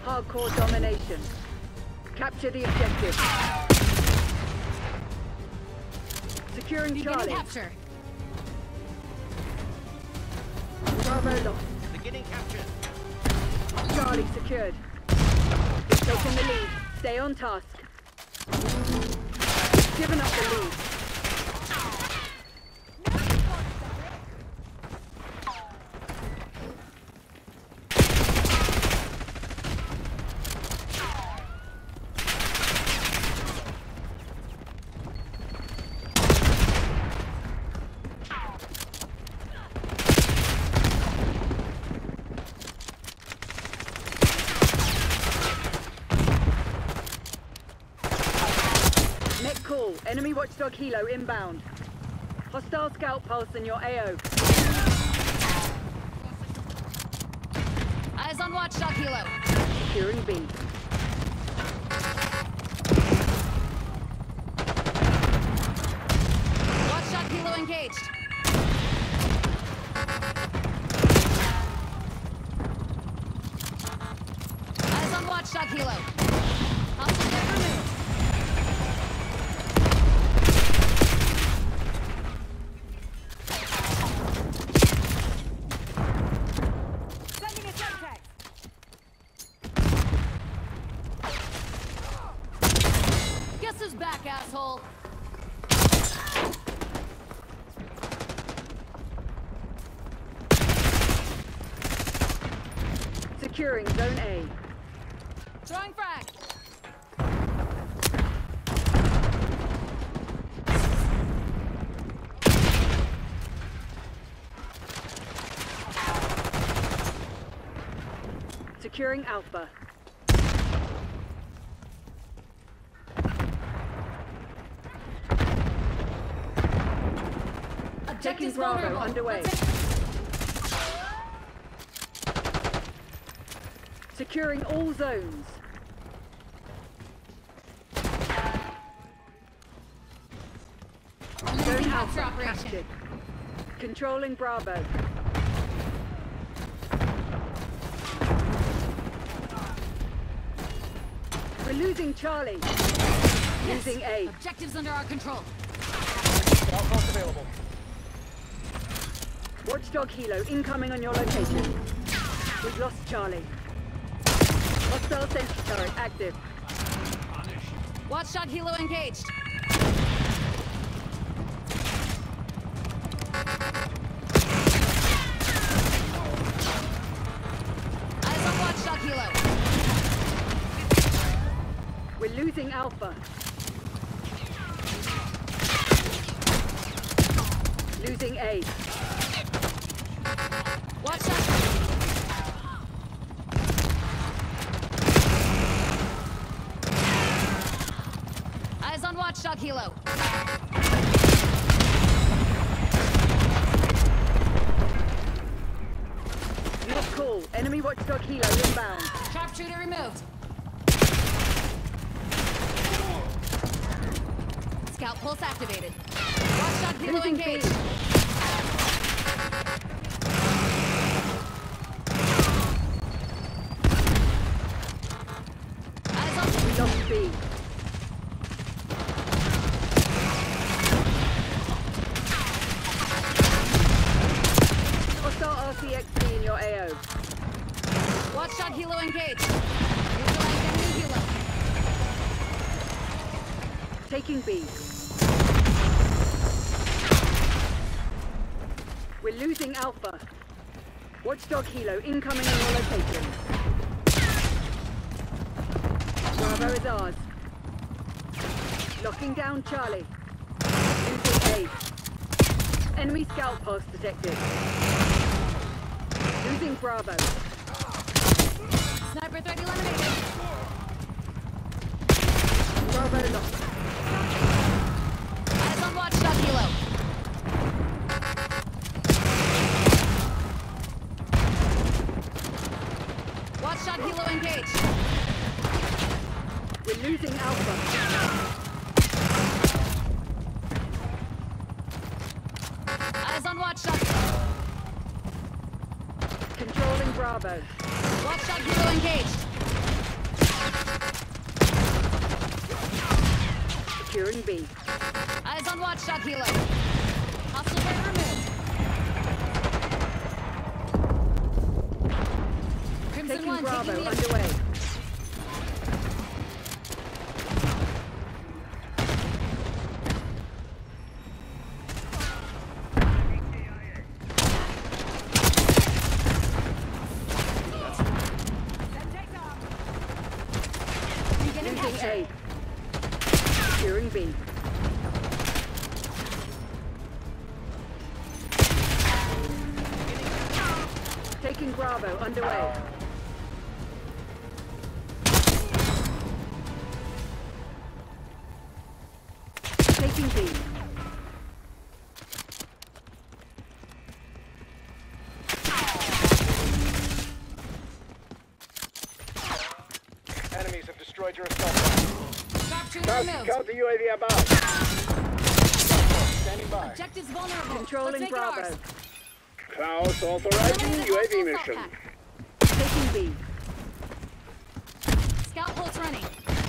hardcore domination. Capture the objective. Securing Charlie. Capture. Bravo lost. Beginning capture. Charlie secured. We've taken the lead. Stay on task. Given up the lead. Call. Enemy watchdog helo inbound. Hostile scout pulse in your AO. Eyes on watchdog helo. Securing B. Watchdog helo engaged. Eyes on watchdog helo. Hostile deck removed. Guess who's back, asshole? Securing Zone A. Throwing frag. Securing Alpha. Taking Bravo underway. Securing all zones. Zone Alpha captured. Controlling Bravo. We're losing Charlie. Yes. Losing A. Objectives under our control. Outpost available. Watchdog helo incoming on your location. We've lost Charlie. Hostile sentry turret active. Watchdog helo engaged. Eyes on watchdog helo. We're losing Alpha. Losing A. Watchdog. Eyes on watchdog helo. Lost call. Enemy watchdog helo inbound. Sharpshooter removed. Scout pulse activated. Watchdog helo Losing engaged. B. Eyes on. We lost B. Hostile RCXD in your AO. Watchdog helo engaged. Neutralized enemy helo. Taking B. We're losing Alpha. Watchdog helo incoming on your location. Bravo is ours. Locking down Charlie. Losing A. Enemy scout pulse detected. Losing Bravo. Sniper threat eliminated. Bravo lost. Eyes on watchdog helo. Watchdog helo engaged. We're losing Alpha. Eyes on watchdog. Controlling Bravo. Watchdog helo engaged. Securing B. Eyes on watchdog helo. Hostile turret removed. Crimson Taking 1 Bravo taking the underway. Beginning Losing capture. A. Securing B. Taking Bravo underway. Taking B. Enemies have destroyed your assault pack. Sharpshooter removed. Counter UAV above. Standing by. Objectives vulnerable. Let's Controlling make Bravo. it ours. Klaus authorizing Eliminate UAV hostile mission. assault Taking B. pack. Scout pulse running.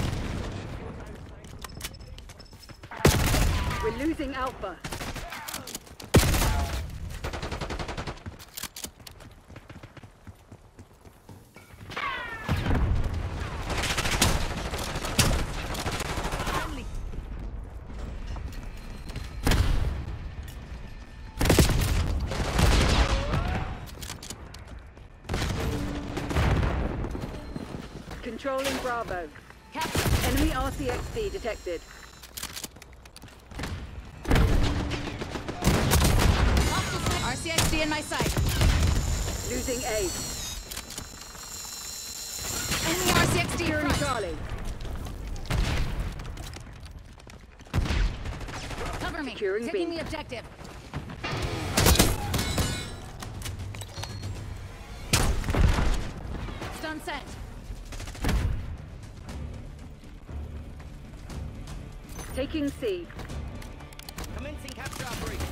We're losing Alpha. Controlling Bravo. Capture. Enemy RCXD detected. Hostile sniper. RCXD in my sight. Losing A. Enemy RCXD in Securing front. Charlie. Cover me. Securing Taking B. the objective. Stun set. Taking C. Commencing capture operation.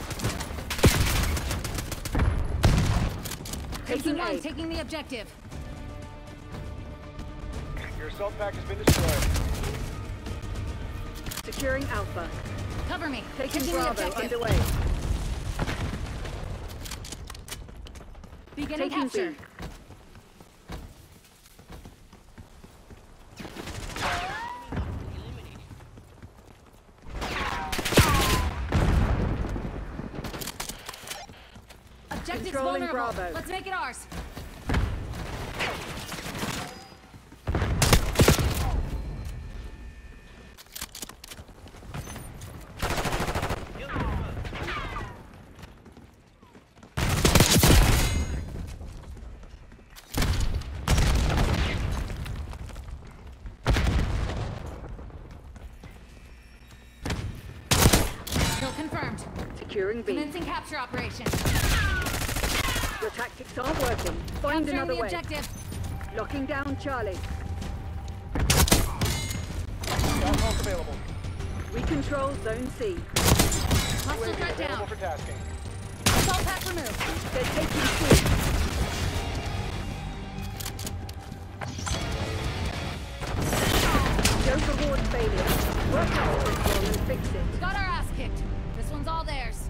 Taking Crimson 1 A. taking the objective. Your assault pack has been destroyed. Securing Alpha. Cover me. Taking the Bravo objective. underway. Beginning Taking capture. B. Objectives Controlling vulnerable. Bravo. Let's make it ours. Kill confirmed. Securing B. Commencing capture operation. Your tactics aren't working. Find Capturing another the way. objective. Locking down Charlie. Scout pulse available. We control Zone C. Hostile UAV threat available down. for tasking. Assault pack removed. They're taking C. Don't reward failure. Work out what's wrong and fix it. Got our ass kicked. This one's all theirs.